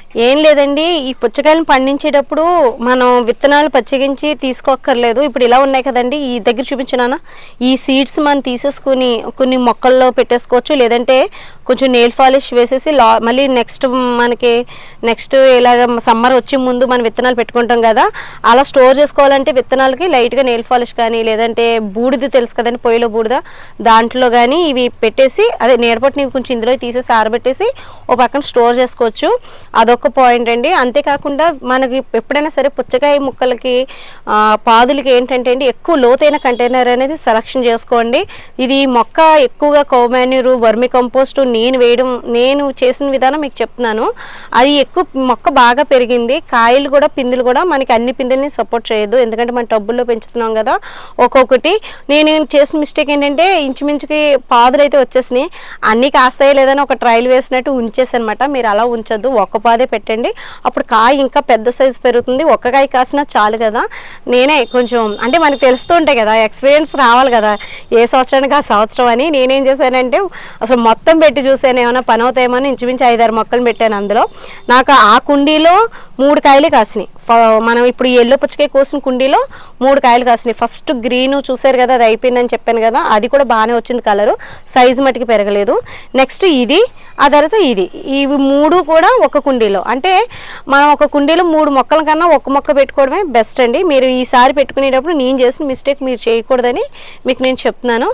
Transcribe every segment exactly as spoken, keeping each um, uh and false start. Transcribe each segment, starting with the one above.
ఏం లేదండి, ఈ పుచ్చకాయలను పండించేటప్పుడు మనం విత్తనాలు పచ్చిగించి తీసుకోక్కర్లేదు. ఇప్పుడు ఇలా ఉన్నాయి కదండి, ఈ దగ్గర చూపించినానా, ఈ సీడ్స్ మనం తీసేసుకుని కొన్ని మొక్కల్లో పెట్టేసుకోవచ్చు. లేదంటే కొంచెం నెయిల్ పాలిష్ వేసేసి లా మళ్ళీ నెక్స్ట్ మనకి నెక్స్ట్ ఇలాగ సమ్మర్ వచ్చే ముందు మనం విత్తనాలు పెట్టుకుంటాం కదా, అలా స్టోర్ చేసుకోవాలంటే విత్తనాలకి లైట్గా నెయిల్ పాలిష్ కానీ లేదంటే బూడిద తెలుసు కదండి, పొయ్యిలో బూడిద, దాంట్లో కానీ ఇవి పెట్టేసి అదే నీడపట్టుని కొంచెం ఇందులో తీసేసి ఆరబెట్టేసి ఓ పక్కన స్టోర్ చేసుకోవచ్చు. అదొక పాయింట్ అండి. అంతేకాకుండా మనకి ఎప్పుడైనా సరే పుచ్చకాయ ముక్కలకి పాదులకి ఏంటంటే అండి ఎక్కువ లోతైన కంటైనర్ అనేది సెలక్షన్ చేసుకోండి. ఇది మొక్క ఎక్కువగా కౌమాన్యూరు, వర్మి కంపోస్టు నేను వేయడం నేను చేసిన విధానం మీకు చెప్తున్నాను. అది ఎక్కువ మొక్క బాగా పెరిగింది, కాయలు కూడా పిందులు కూడా మనకి అన్ని పిందుల్ని సపోర్ట్ చేయొద్దు, ఎందుకంటే మనం టబ్బుల్లో పెంచుతున్నాం కదా. ఒక్కొక్కటి నేను చేసిన మిస్టేక్ ఏంటంటే ఇంచుమించుకి పాదులు అయితే వచ్చేసినాయి, అన్నీ కాస్తాయి లేదని ఒక ట్రయల్ వేసినట్టు ఉంచేసి అనమాట. మీరు అలా ఉంచొద్దు, ఒక్క పాదే పెట్టండి, అప్పుడు కాయ ఇంకా పెద్ద సైజు పెరుగుతుంది. ఒక్క కాయ కాసినా చాలు కదా. నేనే కొంచెం అంటే మనకు తెలుస్తూ ఉంటాయి కదా, ఎక్స్పీరియన్స్ రావాలి కదా ఏ సంవత్సరానికి ఆ సంవత్సరం అని. నేనేం చేశానంటే అసలు మొత్తం పెట్టి చూసాను, ఏమైనా పని అవుతాయేమో అని ఇంచుమించు ఐదారు మొక్కలు పెట్టాను. అందులో నాకు ఆ కుండీలో మూడు కాయలు కాసినాయి. మనం ఇప్పుడు ఎల్లో పుచ్చకాయ కోసిన కుండీలో మూడు కాయలు కాసినాయి. ఫస్ట్ గ్రీన్ చూసారు కదా, అది అయిపోయిందని చెప్పాను కదా, అది కూడా బాగానే వచ్చింది కలరు, సైజు మటుకు పెరగలేదు. నెక్స్ట్ ఇది, ఆ తర్వాత ఇది, ఇవి మూడు కూడా ఒక కుండీలో. అంటే మనం ఒక కుండీలో మూడు మొక్కల కన్నా ఒక మొక్క పెట్టుకోవడమే బెస్ట్ అండి. మీరు ఈసారి పెట్టుకునేటప్పుడు నేను చేసిన మిస్టేక్ మీరు చేయకూడదని మీకు నేను చెప్తున్నాను.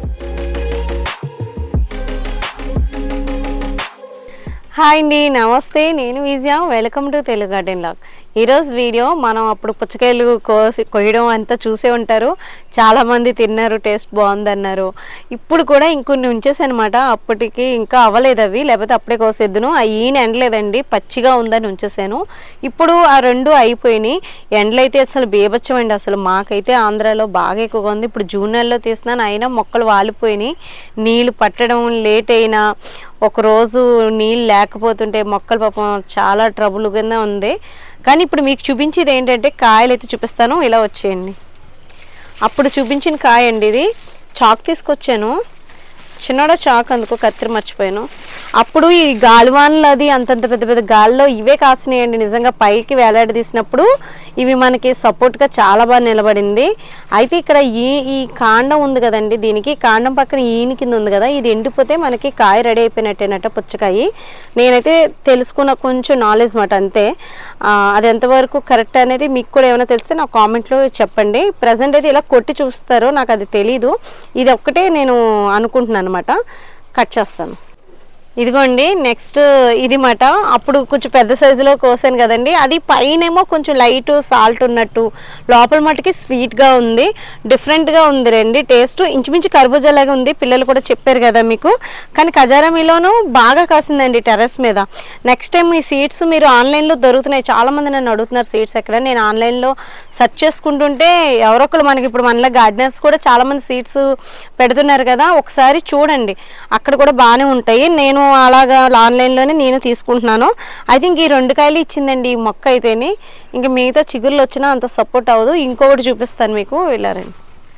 హాయ్ అండి, నమస్తే, నేను Vijaya, welcome to Telugu garden vlog. ఈరోజు వీడియో మనం అప్పుడు పుచ్చకాయలు కోసి కొయ్యడం అంతా చూసే ఉంటారు, చాలామంది తిన్నారు, టేస్ట్ బాగుందన్నారు. ఇప్పుడు కూడా ఇంకొన్ని ఉంచేసానమాట, అప్పటికి ఇంకా అవ్వలేదు అవి, లేకపోతే అప్పుడే కోసేద్దును. ఆ ఈయన ఎండలేదండి, పచ్చిగా ఉందని ఉంచేసాను. ఇప్పుడు ఆ రెండు అయిపోయినాయి. ఎండలైతే అసలు బీభత్సం అండి, అసలు మాకైతే ఆంధ్రాలో బాగా ఎక్కువగా ఉంది. ఇప్పుడు జూన్ నెలలో తీసినాను, అయినా మొక్కలు వాలిపోయినాయి. నీళ్ళు పట్టడం లేట్ అయినా, ఒకరోజు నీళ్ళు లేకపోతుంటే మొక్కలు పాపం చాలా ట్రబుల్ కింద ఉంది. కానీ ఇప్పుడు మీకు చూపించేది ఏంటంటే కాయలు అయితే చూపిస్తాను, ఇలా వచ్చేయండి. అప్పుడు చూపించిన కాయ అండి ఇది. చాక్ తీసుకొచ్చాను, చిన్నడా చాక్, అందుకో కత్తిరి మర్చిపోయాను. అప్పుడు ఈ గాలివాన్లు అది అంతంత పెద్ద పెద్ద గాల్లో ఇవే కాసినాయండి. నిజంగా పైకి వేలాడదీసినప్పుడు ఇవి మనకి సపోర్ట్గా చాలా బాగా నిలబడింది. అయితే ఇక్కడ ఈ ఈ కాండం ఉంది కదండి, దీనికి కాండం పక్కన ఈయన కింద ఉంది కదా, ఇది ఎండిపోతే మనకి కాయ రెడీ అయిపోయినట్టేనట పుచ్చకాయ. నేనైతే తెలుసుకున్న కొంచెం నాలెడ్జ్ మాట అంతే. అది ఎంతవరకు కరెక్ట్ అనేది మీకు కూడా ఏమైనా తెలిస్తే నాకు కామెంట్లో చెప్పండి. ప్రజెంట్ అయితే ఇలా కొట్టి చూపిస్తారు, నాకు అది తెలీదు. ఇది ఒక్కటే నేను అనుకుంటున్నాను అనమాట. కట్ చేస్తాను. ఇదిగోండి నెక్స్ట్ ఇది మాట. అప్పుడు కొంచెం పెద్ద సైజులో కోసాను కదండి, అది పైనేమో కొంచెం లైట్ సాల్ట్ ఉన్నట్టు, లోపల మటుకి స్వీట్గా ఉంది, డిఫరెంట్గా ఉంది రండి. టేస్ట్ ఇంచుమించు కర్బూజాలాగా ఉంది, పిల్లలు కూడా చెప్పారు కదా మీకు. కానీ ఖజారామీలోనూ బాగా కాసిందండి టెర్రస్ మీద. నెక్స్ట్ టైం ఈ సీడ్స్ మీరు ఆన్లైన్లో దొరుకుతున్నాయి, చాలామంది నన్ను అడుగుతున్నారు సీడ్స్ ఎక్కడ. నేను ఆన్లైన్లో సెర్చ్ చేసుకుంటుంటే ఎవరొకరు మనకి ఇప్పుడు మనలో గార్డెనర్స్ కూడా చాలామంది సీడ్స్ పెడుతున్నారు కదా, ఒకసారి చూడండి, అక్కడ కూడా బాగానే ఉంటాయి. నేను అలాగా ఆన్లైన్లోనే నేను తీసుకుంటున్నాను. ఐ థింక్ ఈ రెండు కాయలు ఇచ్చిందండి ఈ మొక్క అయితేని, ఇంకా మిగతా చిగుర్లు వచ్చినా అంత సపోర్ట్ అవ్వదు. ఇంకొకటి చూపిస్తాను మీకు, వెళ్ళారండి.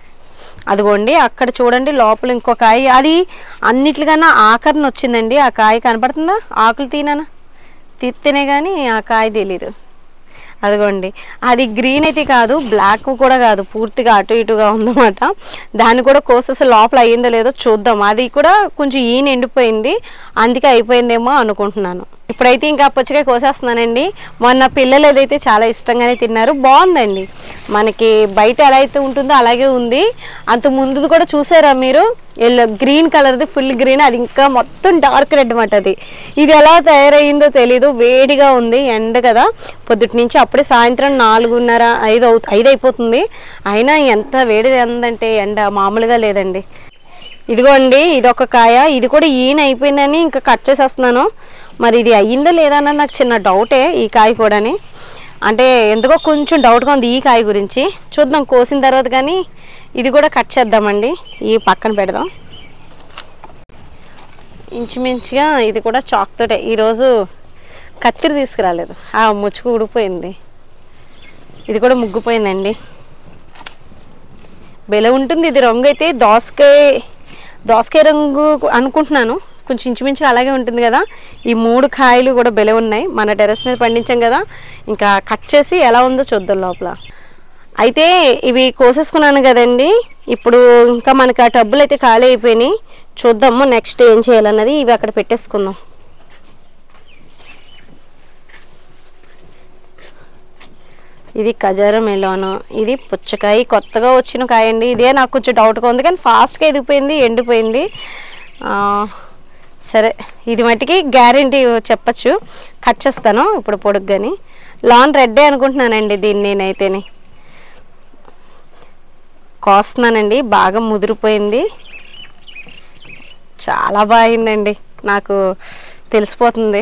అదిగోండి అక్కడ చూడండి లోపల ఇంకో కాయ, అది అన్నిటికన్నా ఆఖరిని వచ్చిందండి. ఆ కాయ కనపడుతుందా, ఆకులు తీనానా తీస్తేనే కానీ ఆ కాయ తెలీదు. అదిగోండి అది గ్రీన్ అయితే కాదు, బ్లాక్ కూడా కాదు, పూర్తిగా అటు ఇటుగా ఉందన్నమాట. దాన్ని కూడా కోసేసి లోపల అయ్యిందో లేదో చూద్దాం. అది కూడా కొంచెం ఈయన ఎండిపోయింది, అందుకే అయిపోయిందేమో అనుకుంటున్నాను. ఇప్పుడైతే ఇంకా పుచ్చకాయ కోసేస్తున్నానండి. మొన్న పిల్లలు ఏదైతే చాలా ఇష్టంగానే తిన్నారు, బాగుందండి. మనకి బయట ఎలా అయితే ఉంటుందో అలాగే ఉంది. అంత ముందుది కూడా చూసారా మీరు, ఎల్లో గ్రీన్ కలర్ది, ఫుల్ గ్రీన్, అది ఇంకా మొత్తం డార్క్ రెడ్ అన్నమాట. అది ఇది ఎలా తయారయ్యిందో తెలీదు, వేడిగా ఉంది, ఎండ కదా పొద్దుటి నుంచి. అప్పుడే సాయంత్రం నాలుగున్నర ఐదు అవు ఐదు అయిపోతుంది, అయినా ఎంత వేడి ఉందంటే ఎండ మామూలుగా లేదండి. ఇదిగోండి ఇదొక కాయ, ఇది కూడా ఈయన అయిపోయిందని ఇంకా కట్ చేసేస్తున్నాను. మరి ఇది అయ్యిందో లేదా అన్నది నాకు చిన్న డౌటే, ఈ కాయ కూడాని. అంటే ఎందుకో కొంచెం డౌట్గా ఉంది ఈ కాయ గురించి. చూద్దాం కోసిన తర్వాత, కానీ ఇది కూడా కట్ చేద్దామండి, ఈ పక్కన పెడదాం. ఇంచుమించుగా ఇది కూడా చాక్ తోటే. ఈరోజు కత్తిరి తీసుకురాలేదు, ఆ ముచ్చుకు ఊడిపోయింది. ఇది కూడా ముగ్గిపోయిందండి, బెల ఉంటుంది. ఇది రంగు అయితే దోసకాయ దోసకాయ రంగు అనుకుంటున్నాను, కొంచెం ఇంచుమించు అలాగే ఉంటుంది కదా. ఈ మూడు కాయలు కూడా భలే ఉన్నాయి, మన టెర్రస్ మీద పండించాం కదా. ఇంకా కట్ చేసి ఎలా ఉందో చూద్దాం లోపల. అయితే ఇవి కోసేసుకున్నాను కదండి, ఇప్పుడు ఇంకా మనకి ఆ టబ్బులు అయితే ఖాళీ అయిపోయినాయి. చూద్దాము నెక్స్ట్ ఏం చేయాలన్నది. ఇవి అక్కడ పెట్టేసుకుందాం. ఇది ఖజారా మెలోన్, ఇది పుచ్చకాయ, కొత్తగా వచ్చిన కాయ అండి. ఇదే నాకు కొంచెం డౌట్గా ఉంది, కానీ ఫాస్ట్గా ఎదిగిపోయింది, ఎండిపోయింది. సరే, ఇది మట్టికి గ్యారెంటీ చెప్పచ్చు. కట్ చేస్తాను ఇప్పుడు పొడుగు. కానీ లాన్ రెడ్డే అనుకుంటున్నానండి దీన్ని నేనైతేనే. కోస్తున్నానండి, బాగా ముదిరిపోయింది, చాలా బాగుందండి, నాకు తెలిసిపోతుంది.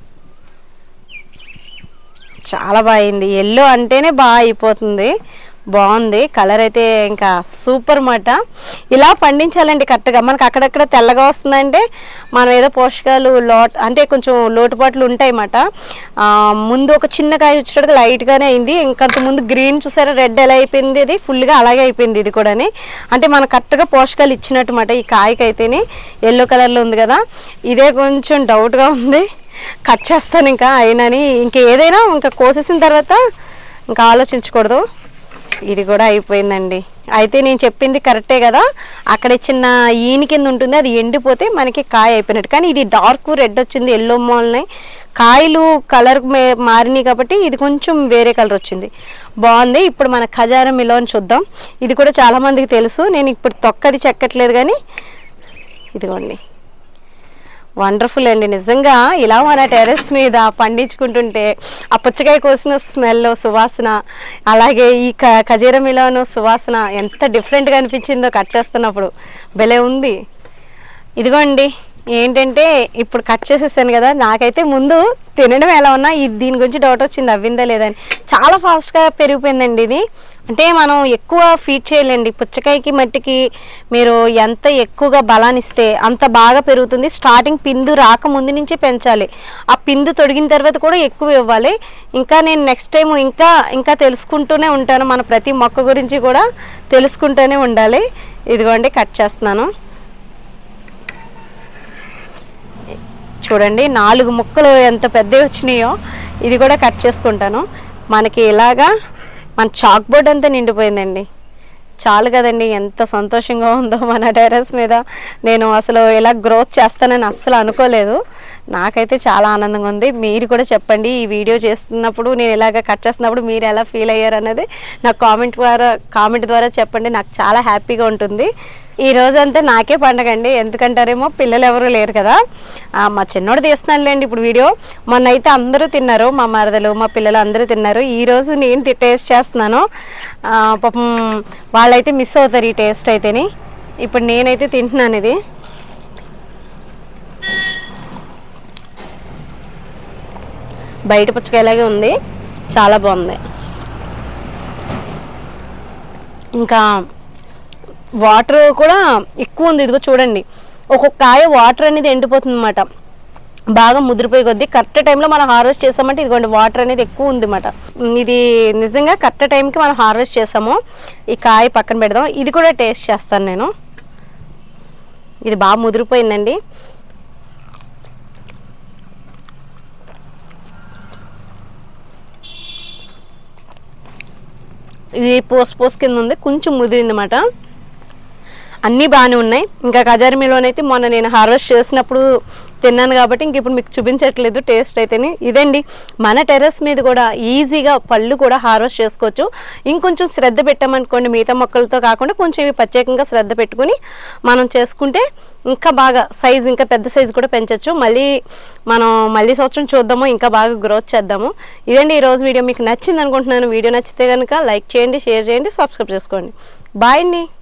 చాలా బాగుంది, ఎల్లో అంటేనే బాగా అయిపోతుంది. బాగుంది కలర్ అయితే, ఇంకా సూపర్ మాట. ఇలా పండించాలండి కరెక్ట్గా. మనకు అక్కడక్కడ తెల్లగా వస్తుందంటే మనం ఏదో పోషకాలు లోట్ అంటే కొంచెం లోటుపాట్లు ఉంటాయన్నమాట. ముందు ఒక చిన్న కాయ వచ్చేటప్పుడు లైట్గానే అయింది, ఇంకంత ముందు గ్రీన్ చూసారా, రెడ్ ఎలా అయిపోయింది, అది ఫుల్గా అలాగే అయిపోయింది. ఇది కూడా అంటే మనం కరెక్ట్గా పోషకాలు ఇచ్చినట్టు మాట. ఈ కాయకి అయితేనే ఎల్లో కలర్లో ఉంది కదా, ఇదే కొంచెం డౌట్గా ఉంది. కట్ చేస్తాను ఇంకా అయినని. ఇంకా ఏదైనా ఇంకా కోసేసిన తర్వాత ఇంకా ఆలోచించకూడదు. ఇది కూడా అయిపోయిందండి. అయితే నేను చెప్పింది కరెక్టే కదా, అక్కడ చిన్న ఈని కింద ఉంటుంది, అది ఎండిపోతే మనకి కాయ అయిపోయినట్టు. కానీ ఇది డార్క్ రెడ్ వచ్చింది, ఎల్లో మోల్ని కాయలు కలర్ మారినాయి కాబట్టి ఇది కొంచెం వేరే కలర్ వచ్చింది, బాగుంది. ఇప్పుడు మన ఖజారా మెలోన్ చూద్దాం. ఇది కూడా చాలామందికి తెలుసు, నేను ఇప్పుడు తొక్కది చెక్కట్లేదు. కానీ ఇదిగోండి, వండర్ఫుల్ అండి నిజంగా. ఇలా మన టెర్రస్ మీద పండించుకుంటుంటే ఆ పుచ్చకాయ కోసిన స్మెల్, సువాసన, అలాగే ఈ క ఖజారా మెలోన్ సువాసన ఎంత డిఫరెంట్గా అనిపించిందో కట్ చేస్తున్నప్పుడు. భలే ఉంది. ఇదిగోండి, ఏంటంటే ఇప్పుడు కట్ చేసేసాను కదా, నాకైతే ముందు తినడం ఎలా ఉన్నా ఇది దీని గురించి డౌట్ వచ్చింది, అవ్విందా లేదని. చాలా ఫాస్ట్గా పెరిగిపోయిందండి ఇది. అంటే మనం ఎక్కువ ఫీడ్ చేయాలండి పుచ్చకాయకి. మట్టికి మీరు ఎంత ఎక్కువగా బలాన్ని ఇస్తే అంత బాగా పెరుగుతుంది. స్టార్టింగ్ పిందు రాక ముందు నుంచే పెంచాలి, ఆ పిందు తొడిగిన తర్వాత కూడా ఎక్కువ ఇవ్వాలి. ఇంకా నేను నెక్స్ట్ టైం ఇంకా ఇంకా తెలుసుకుంటూనే ఉంటాను, మన ప్రతి మొక్క గురించి కూడా తెలుసుకుంటూనే ఉండాలి. ఇదిగోండి కట్ చేస్తున్నాను. చూడండి నాలుగు ముక్కలు ఎంత పెద్దవి వచ్చినాయో. ఇది కూడా కట్ చేసుకుంటాను. మనకి ఇలాగా మన చాక్ బోర్డ్ అంతా నిండిపోయిందండి. చాలు కదండి, ఎంత సంతోషంగా ఉందో మన టెర్రస్ మీద. నేను అసలు ఇలా గ్రోత్ చేస్తానని అస్సలు అనుకోలేదు, నాకైతే చాలా ఆనందంగా ఉంది. మీరు కూడా చెప్పండి, ఈ వీడియో చేస్తున్నప్పుడు నేను ఇలాగ కట్ చేస్తున్నప్పుడు మీరు ఎలా ఫీల్ అయ్యారు అన్నది నాకు కామెంట్ ద్వారా కామెంట్ ద్వారా చెప్పండి, నాకు చాలా హ్యాపీగా ఉంటుంది. ఈ రోజంతా నాకే పండగ అండి, ఎందుకంటారేమో పిల్లలు ఎవరు లేరు కదా. మా చిన్నోడు తీస్తున్నానులేండి ఇప్పుడు వీడియో. మొన్న అయితే అందరూ తిన్నారు, మా మరదలు మా పిల్లలు అందరూ తిన్నారు. ఈరోజు నేను టేస్ట్ చేస్తున్నాను. పాపం వాళ్ళైతే మిస్ అవుతారు ఈ టేస్ట్ అయితేని. ఇప్పుడు నేనైతే తింటున్నాను. ఇది బయట పుచ్చకాయలాగే ఉంది, చాలా బాగుంది. ఇంకా వాటర్ కూడా ఎక్కువ ఉంది. ఇదిగో చూడండి, ఒక్కొక్క కాయ వాటర్ అనేది ఎండిపోతుంది అన్నమాట, బాగా ముదిరిపోయి కొద్దీ. కరెక్ట్ టైంలో మనం హార్వెస్ట్ చేసామంటే ఇదిగోండి వాటర్ అనేది ఎక్కువ ఉంది అన్నమాట. ఇది నిజంగా కరెక్ట్ టైంకి మనం హార్వెస్ట్ చేసాము. ఈ కాయ పక్కన పెడదాం, ఇది కూడా టేస్ట్ చేస్తాను నేను. ఇది బాగా ముదిరిపోయిందండి. ఇది పోస్ పోస్ కింద ఉంది, కొంచెం ముదిరింది అన్నమాట. అన్నీ బాగానే ఉన్నాయి. ఇంకా ఖజారా మెలోన్ అయితే మొన్న నేను హార్వెస్ట్ చేసినప్పుడు తిన్నాను కాబట్టి ఇంక ఇప్పుడు మీకు చూపించట్లేదు టేస్ట్ అయితేనే. ఇదండి మన టెర్రస్ మీద కూడా ఈజీగా పళ్ళు కూడా హార్వెస్ట్ చేసుకోవచ్చు. ఇంకొంచెం శ్రద్ధ పెట్టామనుకోండి, మిగతా మొక్కలతో కాకుండా కొంచెం ఇవి ప్రత్యేకంగా శ్రద్ధ పెట్టుకుని మనం చేసుకుంటే ఇంకా బాగా సైజు, ఇంకా పెద్ద సైజు కూడా పెంచవచ్చు. మళ్ళీ మనం మళ్ళీ సంవత్సరం చూద్దాము, ఇంకా బాగా గ్రోత్ చేద్దాము. ఇదండి ఈరోజు వీడియో. మీకు నచ్చింది అనుకుంటున్నాను. వీడియో నచ్చితే కనుక లైక్ చేయండి, షేర్ చేయండి, సబ్స్క్రైబ్ చేసుకోండి. బాయ్ అండి.